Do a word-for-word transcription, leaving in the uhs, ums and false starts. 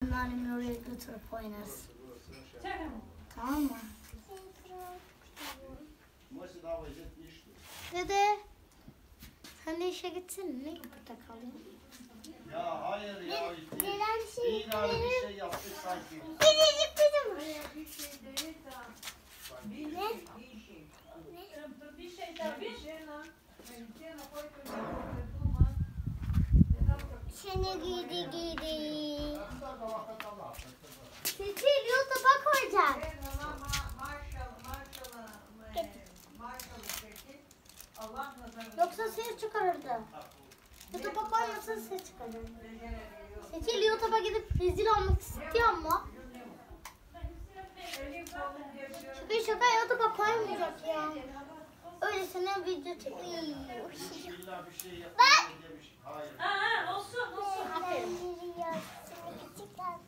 anneannemin oraya götürüp oynarız. Tamam mı? Dede, sen de işe gitsin. Ne burada kalıyorsun? Ya hayır ya. Gelen şey İyi abi bir şey yaptık sanki. Gidecek bizim. Ne? Bir şey daha bir şey. Seni giydi giydi. Seçil YouTube'a koyacak. Yoksa ses çıkarırdı. YouTube'a koymasa ses çıkarırdı. Seçil YouTube'a gidip rezil olmak istiyor mu? Şaka şaka YouTube'a koymayacak ya. Öylesine video çekiyor. Ben. Ha ha olsun olsun. Aferin.